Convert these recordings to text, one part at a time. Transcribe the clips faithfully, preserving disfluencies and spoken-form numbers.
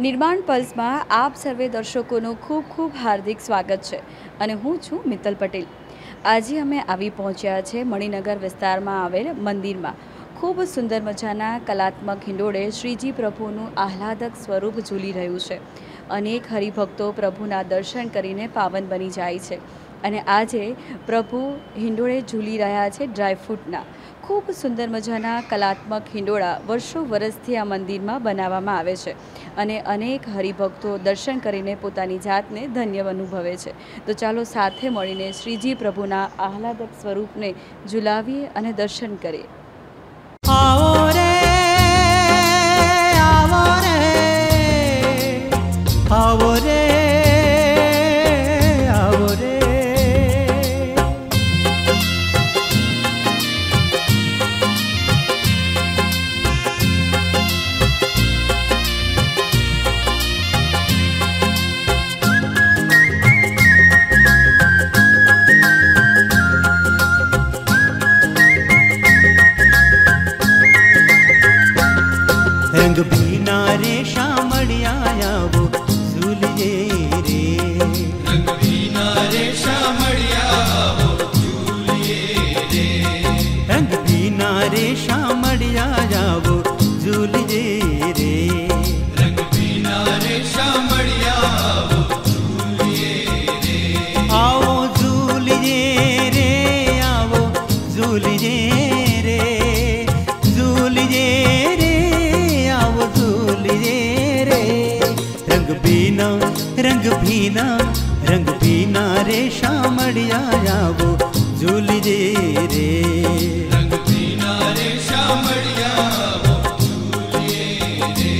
નિર્માણ પલ્સમાં આપ સર્વે દર્શકોનું ખૂબ ખૂબ હાર્દિક સ્વાગત છે અને હું છું મિત્તલ પટેલ। આજે અમે આવી પહોંચ્યા છે મણિનગર વિસ્તારમાં આવેલ મંદિરમાં। ખૂબ સુંદર મજાના કલાત્મક હિંડોળે શ્રીજી પ્રભુનું આહલાદક સ્વરૂપ ઝૂલી રહ્યું છે। અનેક હરિભક્તો પ્રભુના દર્શન કરીને પાવન બની જાય છે અને આજે પ્રભુ હિંડોળે ઝૂલી રહ્યા છે ડ્રાયફ્રૂટના। ખૂબ સુંદર મજાના કલાત્મક હિંડોળા વર્ષો વર્ષથી આ મંદિરમાં બનાવવામાં આવે છે અને અનેક હરિભક્તો દર્શન કરીને પોતાની જાતને ધન્ય અનુભવે છે। તો ચાલો સાથે મળીને શ્રીજી પ્રભુના આહલાદક સ્વરૂપને ઝુલાવીએ અને દર્શન કરીએ। આવો રે આવો રે આવો રે આવો રે रंग भीना रे शामड़िया वो झूलिए रे रंग भीना रे शामड़िया वो झूलिए रे रंग भीना रे शामड़िया वो झूलिए रे रंग भीना रे शामड़िया वो झूलिए रे आओ झूलिए रे आओ झूलिए रे झूलिए रे आओ झूलिए रे रंग भीना रंग भीना रंग भीना रे शामड़िया वो झूलिए रे रंग भीना रे शामड़िया वो झूलिए रे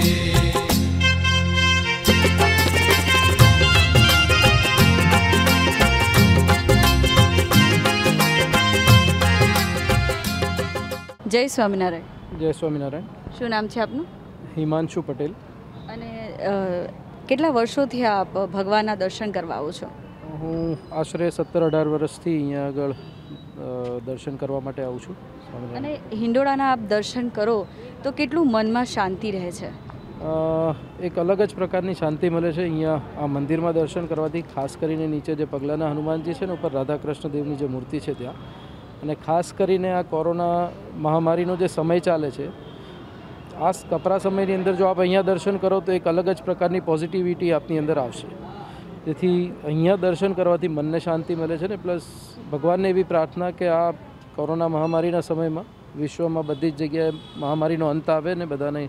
જય સ્વામિનારાયણ। જય સ્વામિનારાયણ। શું નામ છે આપનું? હિમાંશુ પટેલ। અને અ, કેટલા વર્ષોથી આપ ભગવાનના દર્શન કરવા આવો છો? હું આશરે સત્તર અઢાર વર્ષથી અહીંયા આગળ અ, દર્શન કરવા માટે આવું છું સ્વામિનારાયણ। અને હિંડોળાના આપ દર્શન કરો તો કેટલું મનમાં શાંતિ રહે છે? અ, એક અલગ જ પ્રકારની શાંતિ મળે છે અહીંયા આ મંદિરમાં દર્શન કરવાથી। ખાસ કરીને નીચે જે પગલાના હનુમાનજી છે ને ઉપર રાધાકૃષ્ણ દેવની જે મૂર્તિ છે ત્યાં, અને ખાસ કરીને આ કોરોના મહામારીનો જે સમય ચાલે છે આ કપરા સમયની અંદર જો આપ અહીંયા દર્શન કરો તો એક અલગ જ પ્રકારની પોઝિટિવિટી આપની અંદર આવશે। તેથી અહીંયા દર્શન કરવાથી મનને શાંતિ મળે છે ને પ્લસ ભગવાનને એવી પ્રાર્થના કે આ કોરોના મહામારીના સમયમાં વિશ્વમાં બધી જ જગ્યાએ મહામારીનો અંત આવે ને બધાને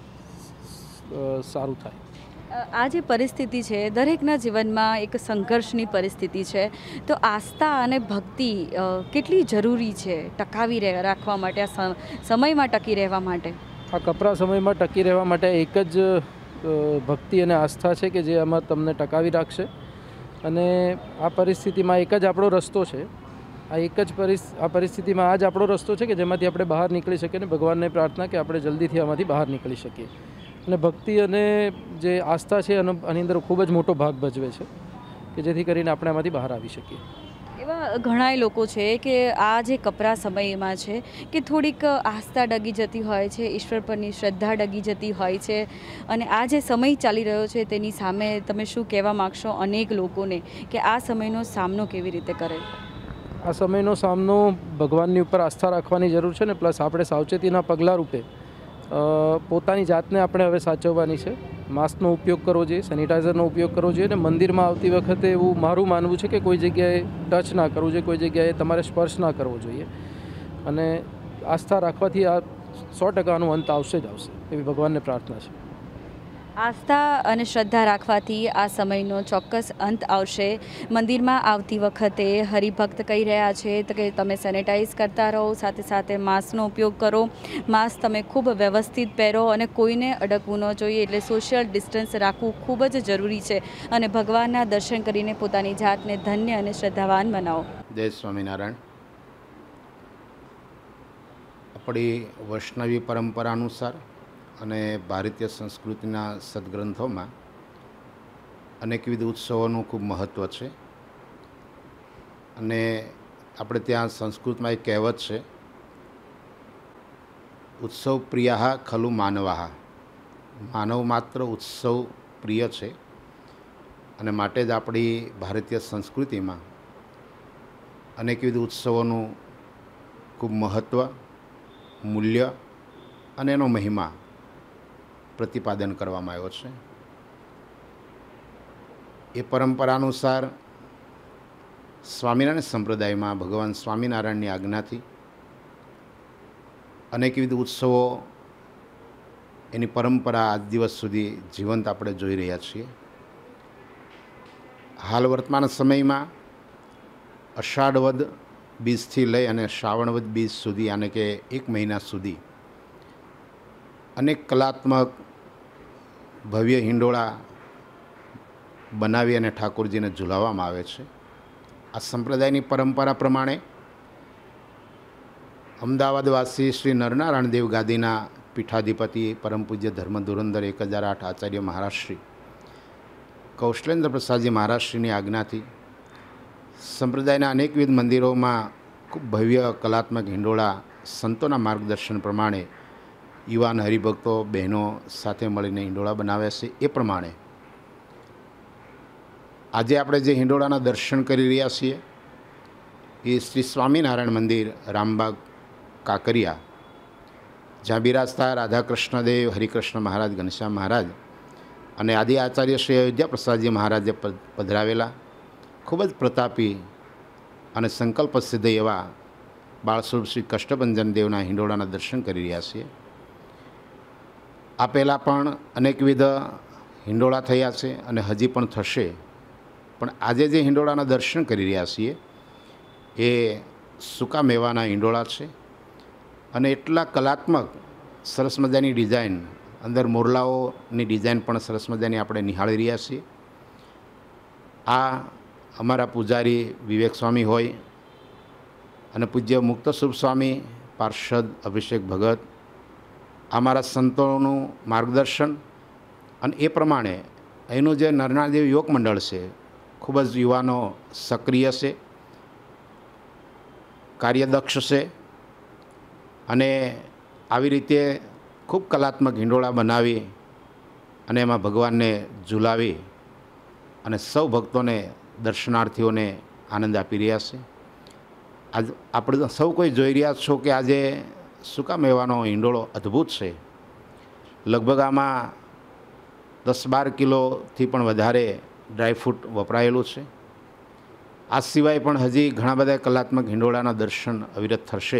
સારું થાય। આ જે પરિસ્થિતિ છે દરેકના જીવનમાં એક સંઘર્ષની પરિસ્થિતિ છે, તો આસ્થા અને ભક્તિ અ, કેટલી જરૂરી છે ટકાવી રહે રાખવા માટે, આ સમ- સમયમાં ટકી રહેવા માટે? આ કપરા સમયમાં ટકી રહેવા માટે એક જ અ, ભક્તિ અને આસ્થા છે કે જે આમાં તમને ટકાવી રાખશે। અને આ પરિસ્થિતિમાં એક જ આપણો રસ્તો છે, આ એક જ પરિસ આ પરિસ્થિતિમાં આ જ આપણો રસ્તો છે કે જેમાંથી આપણે બહાર નીકળી શકીએ ને ભગવાનને પ્રાર્થના કે આપણે જલ્દીથી આમાંથી બહાર નીકળી શકીએ। અને ભક્તિ અને જે આસ્થા છે એનો આની અંદર ખૂબ જ મોટો ભાગ ભજવે છે કે જેથી કરીને આપણે આમાંથી બહાર આવી શકીએ। એવા ઘણાય લોકો છે કે આ જે કપરા સમયમાં છે કે થોડીક આસ્થા ડગી જતી હોય છે, ઈશ્વર પરની શ્રદ્ધા ડગી જતી હોય છે, અને આ જે સમય ચાલી રહ્યો છે તેની સામે તમે શું કહેવા માગશો અનેક લોકોને કે આ સમયનો સામનો કેવી રીતે કરે? આ સમયનો સામનો ભગવાનની ઉપર આસ્થા રાખવાની જરૂર છે ને પ્લસ આપણે સાવચેતીના પગલાં રૂપે અ, પોતાની જાતને આપણે હવે સાચવવાની છે। માસ્કનો ઉપયોગ કરવો જોઈએ, સેનિટાઈઝરનો ઉપયોગ કરવો જોઈએ અને મંદિરમાં આવતી વખતે એવું મારું માનવું છે કે કોઈ જગ્યાએ ટચ ના કરવું જોઈએ, કોઈ જગ્યાએ તમારે સ્પર્શ ના કરવો જોઈએ। અને આસ્થા રાખવાથી આ સો ટકાનો અંત આવશે જ આવશે એવી ભગવાનને પ્રાર્થના છે। આસ્થા અને શ્રદ્ધા રાખવાથી આ સમયનો ચોક્કસ અંત આવશે। મંદિરમાં આવતી વખતે હરિભક્ત કહી રહ્યા છે તો કે તમે સેનેટાઈઝ કરતા રહો, સાથે સાથે માસ્કનો ઉપયોગ કરો, માસ્ક તમે ખૂબ વ્યવસ્થિત પહેરો અને કોઈને અડકવું ન જોઈએ, એટલે સોશિયલ ડિસ્ટન્સ રાખવું ખૂબ જ જરૂરી છે અને ભગવાનના દર્શન કરીને પોતાની જાતને ધન્ય અને શ્રદ્ધાવાન બનાવો। જય સ્વામિનારાયણ। આપણી વૈષ્ણવી પરંપરા અનુસાર અને ભારતીય સંસ્કૃતિના સદગ્રંથોમાં અનેકવિધ ઉત્સવોનું ખૂબ મહત્ત્વ છે। અને આપણે ત્યાં સંસ્કૃતમાં એક કહેવત છે, ઉત્સવ પ્રિયા ખલુ માનવા। માનવ માત્ર ઉત્સવ પ્રિય છે અને માટે જ આપણી ભારતીય સંસ્કૃતિમાં અનેકવિધ ઉત્સવોનું ખૂબ મહત્ત્વ, મૂલ્ય અને એનો મહિમા પ્રતિપાદન કરવામાં આવ્યો છે. એ પરંપરા અનુસાર સ્વામિનારાયણ સંપ્રદાયમાં ભગવાન સ્વામિનારાયણની આજ્ઞાથી અનેકવિધ ઉત્સવો એની પરંપરા આજ દિવસ સુધી જીવંત આપણે જોઈ રહ્યા છીએ. હાલ વર્તમાન સમયમાં અષાઢ વદ બીજથી લઈ અને શ્રાવણ વદ બીજ સુધી, યાને કે એક મહિના સુધી અનેક કલાત્મક ભવ્ય હિંડોળા બનાવી અને ઠાકોરજીને ઝુલાવવામાં આવે છે. આ સંપ્રદાયની પરંપરા પ્રમાણે અમદાવાદવાસી શ્રી નરનારાયણ દેવ ગાદીના પીઠાધિપતિ પરમ પૂજ્ય ધર્મ ધુરંધર એક હજાર આઠ આચાર્ય મહારાજશ્રી કૌશલેન્દ્ર પ્રસાદજી મહારાજશ્રીની આજ્ઞાથી સંપ્રદાયના અનેકવિધ મંદિરોમાં ખૂબ ભવ્ય કલાત્મક હિંડોળા સંતોના માર્ગદર્શન પ્રમાણે યુવાન હરિભક્તો બહેનો સાથે મળીને હિંડોળા બનાવે છે. એ પ્રમાણે આજે આપણે જે હિંડોળાના દર્શન કરી રહ્યા છીએ એ શ્રી સ્વામિનારાયણ મંદિર રામબાગ કાંકરિયા, જ્યાં બિરાજતા રાધાકૃષ્ણદેવ, હરિકૃષ્ણ મહારાજ, ઘનશ્યામ મહારાજ અને આદિ આચાર્ય શ્રી અયોધ્યા પ્રસાદજી મહારાજે પધરાવેલા ખૂબ જ પ્રતાપી અને સંકલ્પ સિદ્ધ એવા બાળસ્વરૂપ શ્રી કષ્ટભંજન દેવના હિંડોળાના દર્શન કરી રહ્યા છીએ. આ પહેલાં પણ અનેકવિધ હિંડોળા થયા છે અને હજી પણ થશે. પણ આજે જે હિંડોળાના દર્શન કરી રહ્યા છીએ એ સૂકા મેવાના હિંડોળા છે અને એટલા કલાત્મક સરસ મજાની ડિઝાઇન, અંદર મોરલાઓની ડિઝાઇન પણ સરસ મજાની આપણે નિહાળી રહ્યા છીએ. આ અમારા પૂજારી વિવેક સ્વામી હોય અને પૂજ્ય મુક્ત શુભ સ્વામી, પાર્ષદ અભિષેક ભગત, અમારા સંતોનું માર્ગદર્શન અને એ પ્રમાણે અહીંનું જે નરનાદેવ યોગ મંડળ છે, ખૂબ જ યુવાનો સક્રિય છે, કાર્યદક્ષ છે અને આવી રીતે ખૂબ કલાત્મક હિંડોળા બનાવી અને એમાં ભગવાનને ઝુલાવી અને સૌ ભક્તોને, દર્શનાર્થીઓને આનંદ આપી રહ્યા છે. આજ આપણે સૌ કોઈ જોઈ રહ્યા છો કે આજે સૂકા મેવાનો હિંડોળો અદ્ભુત છે. લગભગ આમાં દસ બાર કિલોથી પણ વધારે ડ્રાયફ્રૂટ વપરાયેલું છે. આ સિવાય પણ હજી ઘણા બધા કલાત્મક હિંડોળાના દર્શન અવિરત થશે.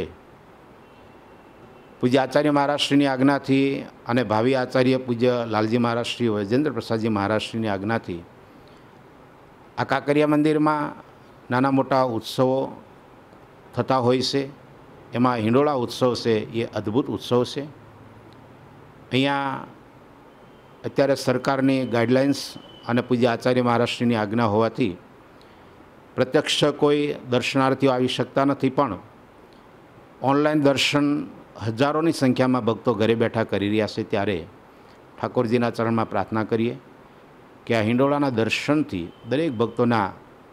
પૂજ્ય આચાર્ય મહારાજશ્રીની આજ્ઞાથી અને ભાવિ આચાર્ય પૂજ્ય લાલજી મહારાજશ્રી, વૈજેન્દ્ર પ્રસાદજી મહારાજશ્રીની આજ્ઞાથી આ કાંકરિયા મંદિરમાં નાના મોટા ઉત્સવો થતા હોય છે. એમાં હિંડોળા ઉત્સવ છે એ અદ્ભુત ઉત્સવ છે. અહીંયા અત્યારે સરકારની ગાઈડલાઇન્સ અને પૂજ્ય આચાર્ય મહારાજશ્રીની આજ્ઞા હોવાથી પ્રત્યક્ષ કોઈ દર્શનાર્થીઓ આવી શકતા નથી, પણ ઓનલાઈન દર્શન હજારોની સંખ્યામાં ભક્તો ઘરે બેઠા કરી રહ્યા છે. ત્યારે ઠાકોરજીના ચરણમાં પ્રાર્થના કરીએ કે આ હિંડોળાના દર્શનથી દરેક ભક્તોના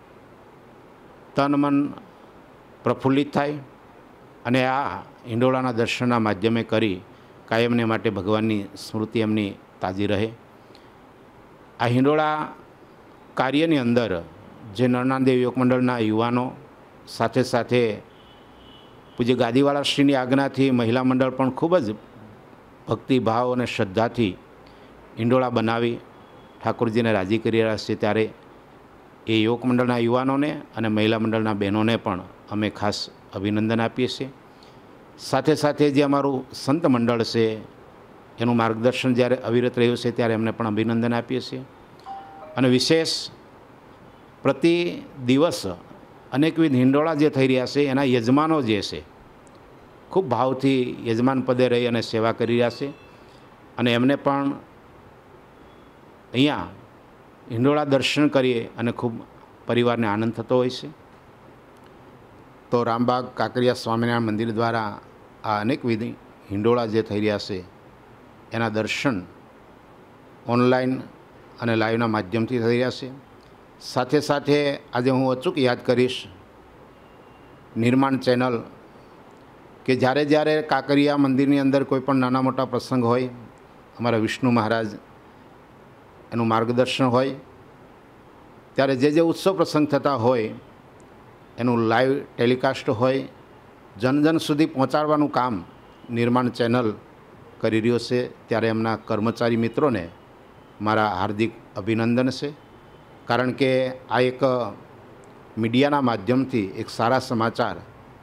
તન મન પ્રફુલ્લિત થાય અને આ હિંડોળાના દર્શનના માધ્યમે કરી કાયમને માટે ભગવાનની સ્મૃતિ એમની તાજી રહે. આ હિંડોળા કાર્યની અંદર જે નરનાદેવ યોગ મંડળના યુવાનો સાથે સાથે પૂજ્ય ગાદીવાળાશ્રીની આજ્ઞાથી મહિલા મંડળ પણ ખૂબ જ ભક્તિભાવ અને શ્રદ્ધાથી હિંડોળા બનાવી ઠાકોરજીને રાજી કરી રહ્યા છે. ત્યારે એ યોગ મંડળના યુવાનોને અને મહિલા મંડળના બહેનોને પણ અમે ખાસ અભિનંદન આપીએ છીએ. સાથે સાથે જે અમારું સંત મંડળ છે એનું માર્ગદર્શન જ્યારે અવિરત રહ્યું છે ત્યારે એમને પણ અભિનંદન આપીએ છીએ. અને વિશેષ પ્રતિ દિવસ અનેકવિધ હિંડોળા જે થઈ રહ્યા છે એના યજમાનો જે છે ખૂબ ભાવથી યજમાન પદે રહી અને સેવા કરી રહ્યા છે અને એમને પણ અહીંયા હિંડોળા દર્શન કરીએ અને ખૂબ પરિવારને આનંદ થતો હોય છે. તો રામબાગ કાંકરિયા સ્વામિનારાયણ મંદિર દ્વારા આ અનેકવિધ હિંડોળા જે થઈ રહ્યા છે એના દર્શન ઓનલાઈન અને લાઈવના માધ્યમથી થઈ રહ્યા છે. સાથે સાથે આજે હું અચૂક યાદ કરીશ નિર્માણ ચેનલ કે જ્યારે જ્યારે કાંકરિયા મંદિરની અંદર કોઈ પણ નાના મોટા પ્રસંગ હોય અમારા વિષ્ણુ મહારાજ એનું માર્ગદર્શન હોય ત્યારે જે જે ઉત્સવ પ્રસંગ થતા હોય એનું લાઈવ ટેલિકાસ્ટ હોય, જન જન સુધી પહોંચાડવાનું કામ નિર્માણ ચેનલ કરી રહ્યો છે, ત્યારે એમના કર્મચારી મિત્રોને મારા હાર્દિક અભિનંદન છે. કારણ કે આ એક મીડિયાના માધ્યમથી એક સારા સમાચાર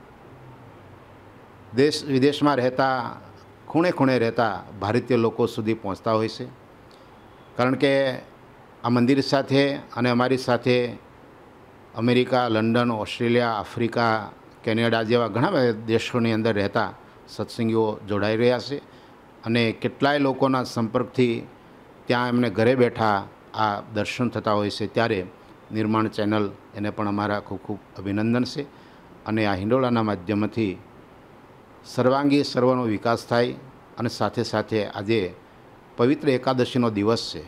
દેશ વિદેશમાં રહેતા ખૂણે ખૂણે રહેતા ભારતીય લોકો સુધી પહોંચતા હોય છે. કારણ કે આ મંદિર સાથે અને અમારી સાથે America, London, Australia, Africa, Canada જેવા ઘણા બધા દેશોની અંદર રહેતા સત્સંગીઓ જોડાઈ રહ્યા છે અને કેટલાય લોકોના સંપર્કથી ત્યાં એમને ઘરે બેઠા આ દર્શન થતા હોય છે. ત્યારે નિર્માણ ચેનલ એને પણ અમારા ખૂબ ખૂબ અભિનંદન છે અને આ હિંડોળાના માધ્યમથી સર્વાંગી સર્વનો વિકાસ થાય અને સાથે સાથે આજે પવિત્ર એકાદશીનો દિવસ છે.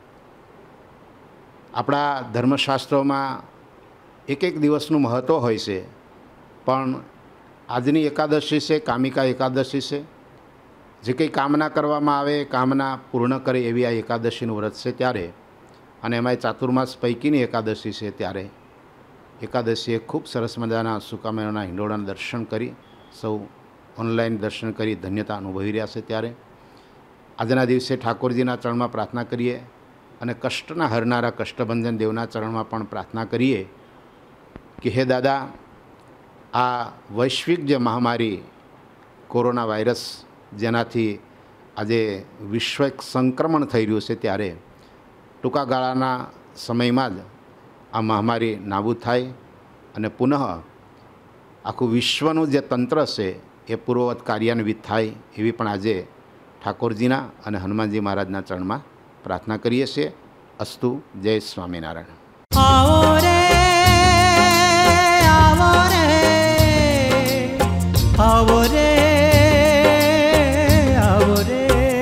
આપણા ધર્મશાસ્ત્રોમાં એક એક દિવસનું મહત્ત્વ હોય છે, પણ આજની એકાદશી છે કામિકા એકાદશી છે. જે કંઈ કામના કરવામાં આવે કામના પૂર્ણ કરે એવી આ એકાદશીનું વ્રત છે. ત્યારે અને એમાંય ચાતુર્માસ પૈકીની એકાદશી છે, ત્યારે એકાદશીએ ખૂબ સરસ મજાના સુકામેળાના હિંડોળાના દર્શન કરી સૌ ઓનલાઈન દર્શન કરી ધન્યતા અનુભવી રહ્યા છે. ત્યારે આજના દિવસે ઠાકોરજીના ચરણમાં પ્રાર્થના કરીએ અને કષ્ટના હરનારા કષ્ટભંજન દેવના ચરણમાં પણ પ્રાર્થના કરીએ કે હે દાદા, આ વૈશ્વિક જે મહામારી કોરોના વાયરસ જેનાથી આજે વિશ્વ એક સંક્રમણ થઈ રહ્યું છે, ત્યારે ટૂંકા ગાળાના સમયમાં જ આ મહામારી નાબૂદ થાય અને પુનઃ આખું વિશ્વનું જે તંત્ર છે એ પૂર્વવત કાર્યાન્વિત થાય એવી પણ આજે ઠાકોરજીના અને હનુમાનજી મહારાજના ચરણમાં પ્રાર્થના કરીએ છીએ. અસ્તુ. જય સ્વામિનારાયણ. આવો રે આવો રે આવો રે આવો રે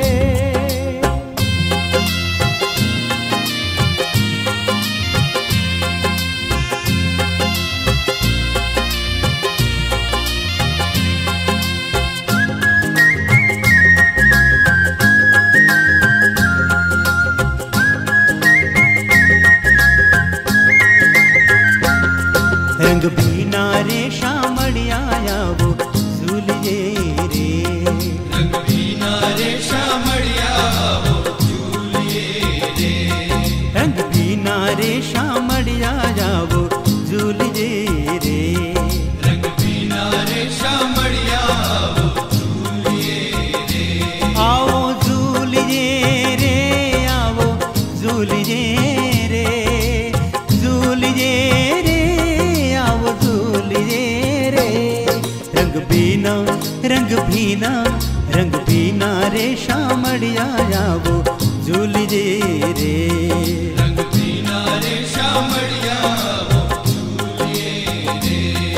રંગ ભીના રે શામળિયા આવો ઝૂલીએ રે, રંગ ભીના રે શામળિયા આવો ઝૂલીએ રે, રંગ ભીના રે શામળિયા આવો ઝૂલીએ રે, રંગ ભીના રે શામળિયા આવો ઝૂલીએ રે, આવો ઝૂલીએ રે, આવો ઝૂલીએ રે, ઝૂલીએ રે, આવો ઝૂલીએ રે. રંગ ભીના રંગ ભીના રંગ ભીના રે શામળિયા આવો ઝૂલીએ રે, રંગ ભીના રે શામળિયા આવો ઝૂલીએ રે.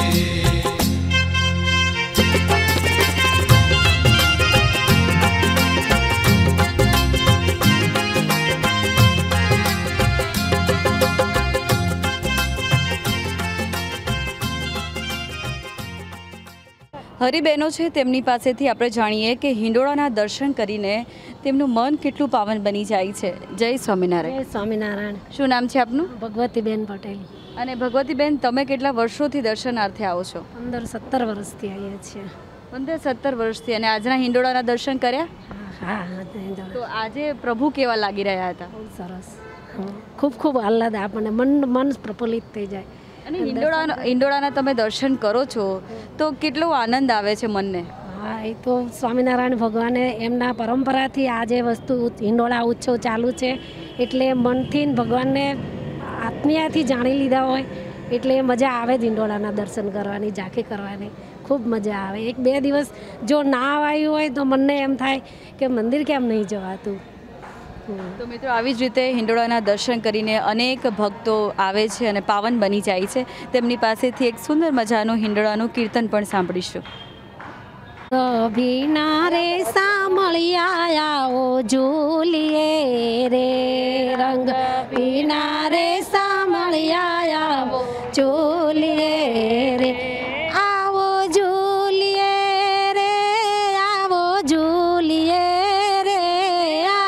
હરિબહેનો છે, તેમની પાસેથી આપણે જાણીએ કે હિંડોળાના દર્શન કરીને તેમનું મન કેટલું પાવન બની જાય છે. જય સ્વામિનારાયણ. જય સ્વામિનારાયણ. શું નામ છે આપનું? ભગવતીબેન પટેલ. અને ભગવતીબેન, તમે કેટલા વર્ષોથી દર્શનાર્થે આવો છો? પંદર સત્તર વર્ષથી આવીએ છીએ. પંદર સત્તર વર્ષથી. અને આજના હિંડોળાના દર્શન કર્યા? હા હા હા. તો આજે પ્રભુ કેવા લાગી રહ્યા હતા? બહુ સરસ. ખૂબ ખૂબ આહલાદ આપણને મન મન પ્રફુલ્લિત થઈ જાય. અને હિંડોળા હિંડોળાના તમે દર્શન કરો છો તો કેટલો આનંદ આવે છે મનને? હા, એ તો સ્વામિનારાયણ ભગવાને એમના પરંપરાથી આ જે વસ્તુ હિંડોળા ઉત્સવ ચાલુ છે એટલે મનથી ભગવાનને આત્મીયથી જાણી લીધા હોય એટલે મજા આવે જ હિંડોળાના દર્શન કરવાની, ઝાંખી કરવાની ખૂબ મજા આવે. એક બે દિવસ જો ના આવ્યું હોય તો મનને એમ થાય કે મંદિર કેમ નહીં જવાતું. તો મિત્રો, આવી જ રીતે હિંડોળાના દર્શન કરીને અનેક ભક્તો આવે છે અને પાવન બની જાય છે. તેમની પાસેથી એક સુંદર મજાનું હિંડોળાનું કીર્તન પણ સાંભળીશું. ભીના રે સામળિયા આવો ઝૂલીએ રે, રંગ ભીના રે સામળિયા આવો ઝૂલીએ રે, આવો ઝૂલીએ રે, આવો ઝૂલીએ રે,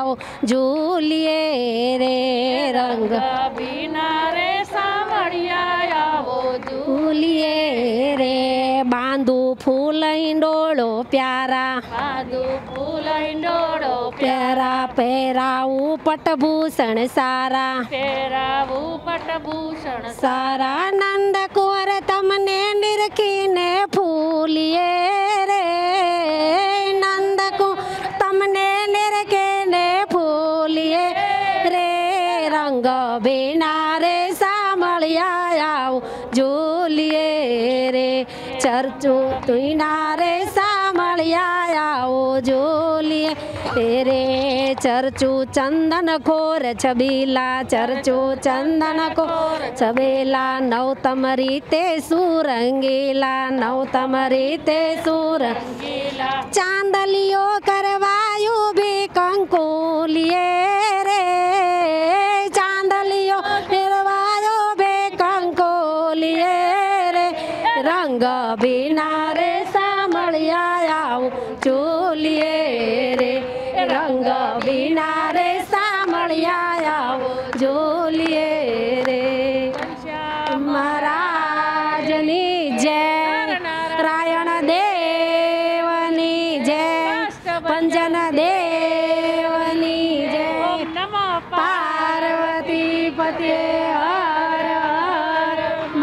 આવો ઝૂલીએ રે રંગ બીના રે સામળિયા આવો ઝૂલીએ રે બાંધુ ફૂલ ઈંડોળો પ્યારા બાદુ ફૂલ ઈંડોળો પ્યારા પહેરાવું પટભૂષણ સારા પહેરાવું પટભૂષણ સારા નંદકુંવર તમને નિરખીને ફૂલીએ રે નંદકુંવર તમને નિરખીને ફૂલીએ રે રંગ ભીના રે સામળિયા આવો ઝૂલીએ રે ચર્ચો તુના રે સામળિયા આવો ઝૂલીએ રે ચર્ચુ ચંદન ખોર છબીલા ચર્ચુ ચંદન ખોર છબીલા નવતમ રીતે સુરંગીલા નવતમ રીતે સુરંગીલા ચાંદલિયો કરવાયું બી કંકુલિએ રે ચાંદલિયો કરવાયો બે કંકોલિએ રે રંગ ભીના રે સામળિયા આવું ઝૂલીએ રે રંગ ભીના રે સામળિયા આવો ઝૂલીએ રે મહારાજની જય રાયણ દેવની જય પંજન દેવની જય પાર્વતી પતે હર હર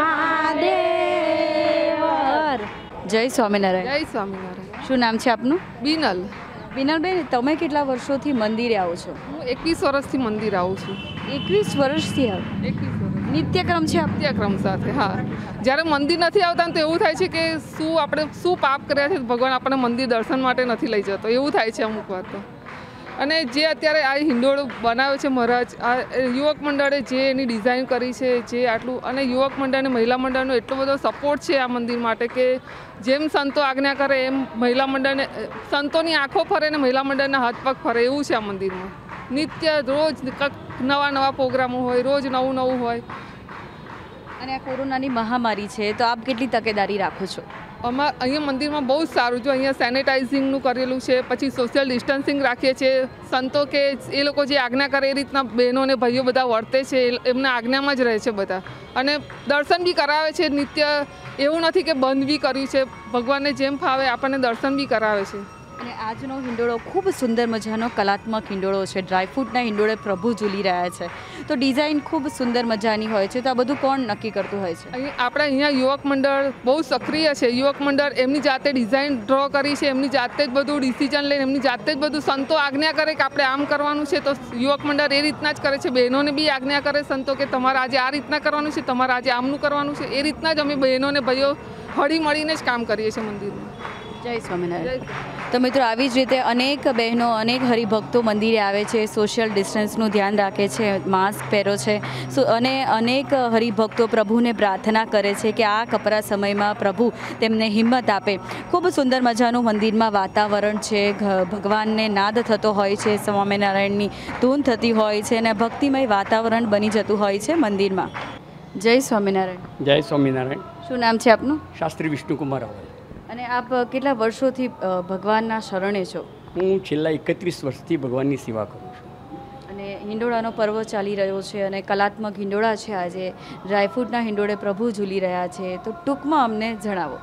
મહાદેવ હર. જય સ્વામિનારાયણ. જય સ્વામિનારાયણ. શું નામ છે આપનું? બીનલ. બિનલબેન, તમે કેટલા વર્ષોથી મંદિરે આવો છો? હું એકવીસ વર્ષથી મંદિર આવું છું. એકવીસ વર્ષથી આવો? એકવીસ વર્ષ નિત્યક્રમ છે આપ? નિત્યક્રમ સાથે. હા, જ્યારે મંદિર નથી આવતા ને તો એવું થાય છે કે શું આપણે શું પાપ કર્યા છે, ભગવાન આપણને મંદિર દર્શન માટે નથી લઈ જતો, એવું થાય છે અમુક વાર તો. અને જે અત્યારે આ હિંડોળો બનાવ્યો છે મહારાજ, આ યુવક મંડળે જે એની ડિઝાઇન કરી છે, જે આટલું, અને યુવક મંડળ અને મહિલા મંડળનો એટલો બધો સપોર્ટ છે આ મંદિર માટે કે જેમ સંતો આજ્ઞા કરે એમ મહિલા મંડળને, સંતોની આંખો ફરે ને મહિલા મંડળના હાથ પગ ફરે, એવું છે આ મંદિરમાં. નિત્ય રોજ નવા નવા પ્રોગ્રામો હોય, રોજ નવું નવું હોય. અને આ કોરોનાની મહામારી છે તો આપ કેટલી તકેદારી રાખો છો? અમાર અહીંયા મંદિરમાં બહુ જ સારું, જો અહીંયા સેનેટાઇઝિંગનું કરેલું છે, પછી સોશિયલ ડિસ્ટન્સિંગ રાખીએ છીએ. સંતો કે એ લોકો જે આજ્ઞા કરે એ રીતના બહેનો અને ભાઈઓ બધા વર્તે છે, એમના આજ્ઞામાં જ રહે છે બધા. અને દર્શન બી કરાવે છે નિત્ય, એવું નથી કે બંધ બી કર્યું છે. ભગવાનને જેમ ફાવે આપણને દર્શન બી કરાવે છે. અને આજનો હિંડોળો ખૂબ સુંદર મજાનો કલાત્મક હિંડોળો છે. ડ્રાયફ્રૂટના હિંડોળે પ્રભુ ઝૂલી રહ્યા છે, તો ડિઝાઇન ખૂબ સુંદર મજાની હોય છે. તો આ બધું કોણ નક્કી કરતું હોય છે? અહીં આપણે અહીંયા યુવક મંડળ બહુ સક્રિય છે. યુવક મંડળ એમની જાતે ડિઝાઇન ડ્રો કરી છે, એમની જાતે જ બધું ડિસિઝન લઈને, એમની જાતે જ બધું, સંતો આજ્ઞા કરે કે આપણે આમ કરવાનું છે તો યુવક મંડળ એ રીતના જ કરે છે. બહેનોને બી આજ્ઞા કરે સંતો કે તમારે આજે આ રીતના કરવાનું છે, તમારે આજે આમનું કરવાનું છે. એ રીતના જ અમે બહેનોને ભાઈઓ હળી મળીને જ કામ કરીએ છીએ મંદિરમાં. જય સ્વામિનારાયણ. તો મિત્રો, આવી જ રીતે અનેક બહેનો, અનેક હરિભક્તો મંદિરે આવે છે, સોશિયલ ડિસ્ટન્સનું ધ્યાન રાખે છે, માસ્ક પહેરો છે, અને અનેક હરિભક્તો પ્રભુને પ્રાર્થના કરે છે કે આ કપરા સમયમાં પ્રભુ તેમને હિંમત આપે. ખૂબ સુંદર મજાનું મંદિરમાં વાતાવરણ છે, ભગવાનને નાદ થતો હોય છે, સ્વામિનારાયણની ધૂન થતી હોય છે અને ભક્તિમય વાતાવરણ બની જતું હોય છે મંદિરમાં. જય સ્વામિનારાયણ. જય સ્વામિનારાયણ. શું નામ છે આપનું? શાસ્ત્રી વિષ્ણુકુમાર રાવલ. અને આપ કેટલા વર્ષોથી ભગવાનના શરણે છો? હું છેલ્લા એકત્રીસ વર્ષથી ભગવાનની સેવા કરું છું. અને હિંડોળાનો પર્વ ચાલી રહ્યો છે અને કલાત્મક હિંડોળા છે. આજે ડ્રાયફ્રૂટના હિંડોળે પ્રભુ ઝૂલી રહ્યા છે, તો ટૂંકમાં અમને જણાવો.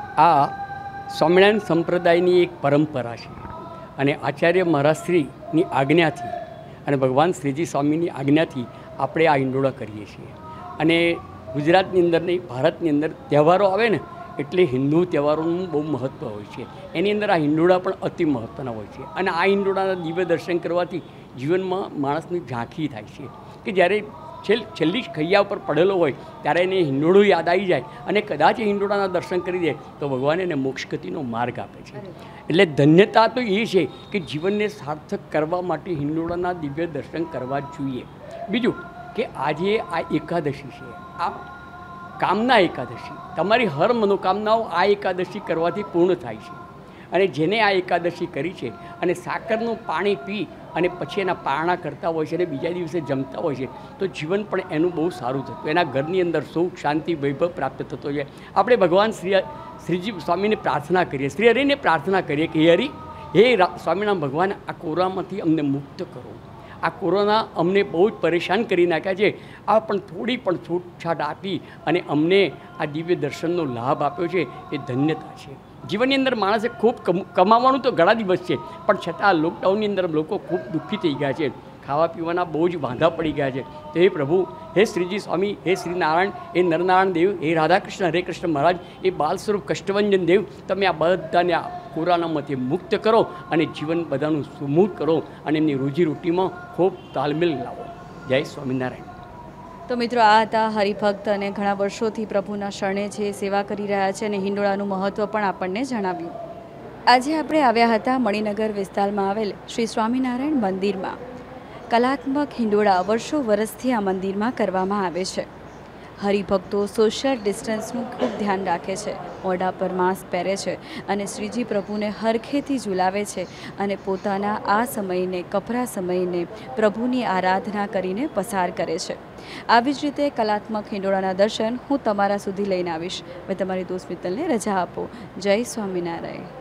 આ સ્વામિનારાયણ સંપ્રદાયની એક પરંપરા છે અને આચાર્ય મહારાજશ્રીની આજ્ઞાથી અને ભગવાન શ્રીજી સ્વામીની આજ્ઞાથી આપણે આ હિંડોળા કરીએ છીએ. અને ગુજરાતની અંદર નહીં, ભારતની અંદર તહેવારો આવે ને એટલે હિન્દુ તહેવારોનું બહુ મહત્ત્વ હોય છે. એની અંદર આ હિંડોળા પણ અતિ મહત્ત્વના હોય છે. અને આ હિંડોળાના દિવ્ય દર્શન કરવાથી જીવનમાં માણસની ઝાંખી થાય છે કે જ્યારે છેલ્ છેલ્લી ખૈયા ઉપર પડેલો હોય ત્યારે એને હિંડોળો યાદ આવી જાય અને કદાચ એ હિંડોળાના દર્શન કરી દે તો ભગવાન એને મોક્ષગતિનો માર્ગ આપે છે. એટલે ધન્યતા તો એ છે કે જીવનને સાર્થક કરવા માટે હિંડોળાના દિવ્ય દર્શન કરવા જોઈએ. બીજું કે આજે આ એકાદશી છે, આ કામના એકાદશી, તમારી હર મનોકામનાઓ આ એકાદશી કરવાથી પૂર્ણ થાય છે. અને જેને આ એકાદશી કરી છે અને સાકરનું પાણી પી અને પછી એના પારણા કરતા હોય છે અને બીજા દિવસે જમતા હોય છે તો જીવન પણ એનું બહુ સારું થતું, એના ઘરની અંદર સુખ, શાંતિ, વૈભવ પ્રાપ્ત થતો છે. આપણે ભગવાન શ્રી શ્રીજી સ્વામીને પ્રાર્થના કરીએ, શ્રી હરિને પ્રાર્થના કરીએ કે હે હરિ, હે સ્વામિનારાયણ ભગવાન, આ કોરોનામાંથી અમને મુક્ત કરો. આ કોરોના અમને બહુ જ પરેશાન કરી નાખ્યા છે. આ પણ થોડી પણ છૂટછાટ આપી અને અમને આ દિવ્ય દર્શનનો લાભ આપ્યો છે, એ ધન્યતા છે. જીવનની અંદર માણસે ખૂબ કમાવાનું તો ઘણા દિવસ છે, પણ છતાં લોકડાઉનની અંદર લોકો ખૂબ દુઃખી થઈ ગયા છે. ખાવા પીવાના બહુ જ વાંધા પડી ગયા છે. તો હે પ્રભુ, હે શ્રીજી સ્વામી, હે શ્રી નારાયણ, હે નરનારાયણ દેવ, હે રાધાકૃષ્ણ, હરે કૃષ્ણ મહારાજ, એ બાલ સ્વરૂપ કષ્ટભંજન દેવ, તમે આ બધાને આ કોરોનામાંથી મુક્ત કરો અને જીવન બધાનું સુમૂળ કરો અને એમની રોજીરોટીમાં ખૂબ તાલમેલ લાવો. જય સ્વામિનારાયણ. તો મિત્રો, આ હતા હરિભક્ત અને ઘણા વર્ષોથી પ્રભુના શરણે છે, સેવા કરી રહ્યા છે અને હિંડોળાનું મહત્ત્વ પણ આપણને જણાવ્યું. આજે આપણે આવ્યા હતા મણિનગર વિસ્તારમાં આવેલ શ્રી સ્વામિનારાયણ મંદિરમાં. કલાત્મક હિંડોળા વર્ષો વર્ષથી આ મંદિરમાં કરવામાં આવે છે. હરિભક્તો સોશિયલ ડિસ્ટન્સનું ખૂબ ધ્યાન રાખે છે, મોઢા પર માસ્ક પહેરે છે અને શ્રીજી પ્રભુને હરખેથી ઝુલાવે છે અને પોતાના આ સમયને, કપરા સમયને પ્રભુની આરાધના કરીને પસાર કરે છે. આવી જ રીતે કલાત્મક હિંડોળાના દર્શન હું તમારા સુધી લઈને આવીશ. મેં તમારી દોસ્ત મિત્તલને રજા આપો. જય સ્વામિનારાયણ.